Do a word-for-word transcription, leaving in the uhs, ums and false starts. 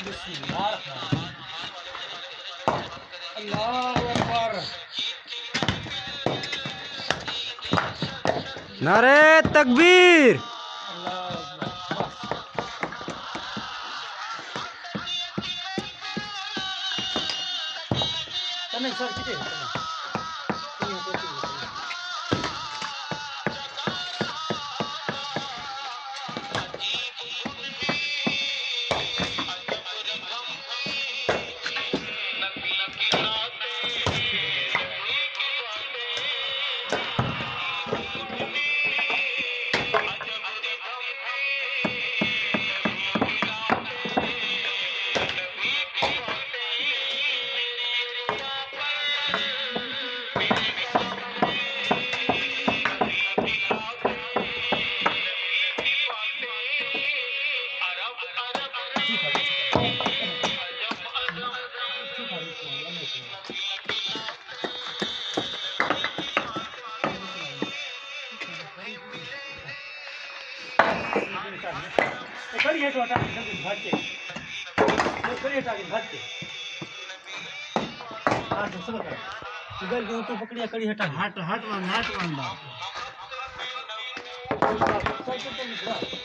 अल्लाहु अकबर। नारे तकबीर। तने सर किती कड़ी है तो हटा घाट के कड़ी हटा के घाट के हां तो सब कर इधर जो तो पकड़िया कड़ी हटा हट हट मान हट मान बा सब तो निकला।